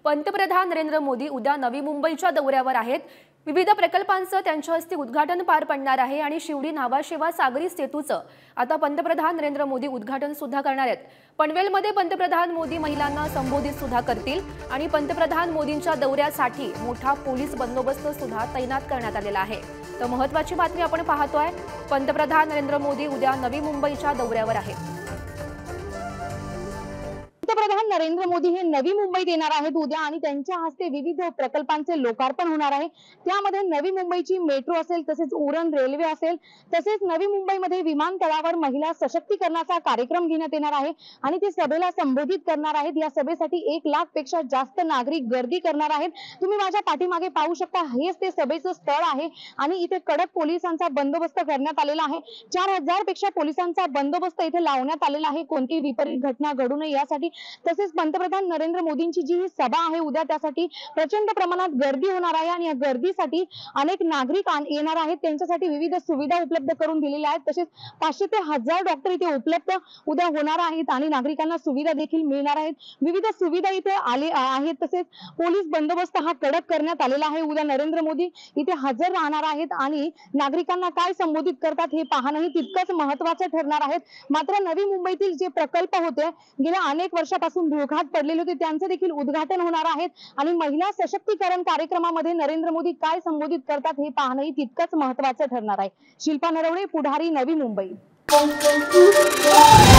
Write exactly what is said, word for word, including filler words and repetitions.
पंतप्रधान नरेंद्र मोदी उद्या नवी मुंबईच्या दौऱ्यावर आहेत। विविध प्रकल्पांचं त्यांच्या हस्ते उद्घाटन पार पडणार आहे आणि शिवडी नावाशेवा सागरी सेतूचं आता पंतप्रधान नरेंद्र मोदी उद्घाटन सुद्धा करणार आहेत। पनवेलमध्ये पंतप्रधान मोदी महिलांना संबोधित सुद्धा करतील आणि पंतप्रधान मोदींच्या दौऱ्यासाठी मोठा पोलीस बंदोबस्त सुद्धा तैनात करण्यात आलेला आहे। तर महत्त्वाची बातमी आपण पाहतोय, पंतप्रधान नरेंद्र मोदी उद्या नवी मुंबईच्या दौऱ्यावर आहेत। पंतप्रधान नरेंद्र मोदी हे नवी मुंबईत येणार आहेत उद्या आणि त्यांच्या हस्ते विविध प्रकल्पांचे लोकार्पण होणार आहे। त्यामध्ये नवी मुंबईची मेट्रो असेल, तसेच उरण रेल्वे असेल, तसेच नवी मुंबईमध्ये विमानतळावर महिला सशक्तीकरणाचा कार्यक्रम घेण्यात येणार आहे आणि ते सभेला संबोधित करणार आहेत। या सभेसाठी एक लाख पेक्षा जास्त नागरिक गर्दी करणार आहेत। तुम्ही माझ्या पाठीमागे पाहू शकता, हेच ते सभेचं स्थळ आहे आणि इथे कडक पोलिसांचा बंदोबस्त करण्यात आलेला आहे। चार हजार पेक्षा पोलिसांचा बंदोबस्त इथे लावण्यात आलेला आहे, कोणती विपरीत घटना घडू नये यासाठी। तसेच पंतप्रधान नरेंद्र मोदींची जी ही सभा आहे उद्या, त्यासाठी प्रचंड प्रमाणात गर्दी होणार आहे आणि या गर्दीसाठी अनेक नागरिक येणार आहेत। त्यांच्यासाठी विविध सुविधा उपलब्ध करून दिलेल्या आहेत। तसेच पाचशे ते हजार डॉक्टर इथे उपलब्ध उद्या होणार आहेत आणि नागरिकांना सुविधा देखील मिळणार आहेत। विविध सुविधा इथे आले आहेत। तसेच पोलीस बंदोबस्त हा कडक करण्यात आलेला आहे। उद्या नरेंद्र मोदी इथे हजर राहणार आहेत आणि नागरिकांना काय संबोधित करतात हे पाहणंही तितकंच महत्त्वाचं ठरणार आहे। मात्र नवी मुंबईतील जे प्रकल्प होते, गेल्या अनेक वर्षापासून धुळघाट पडलेले होते, त्यांचे देखील उद्घाटन होणार आहे आणि महिला सशक्तीकरण कार्यक्रमामध्ये नरेंद्र मोदी काय संबोधित करतात हे पाहणंही तितकंच महत्त्वाचं ठरणार आहे। शिल्पा नरवणे, पुढारी, नवी मुंबई।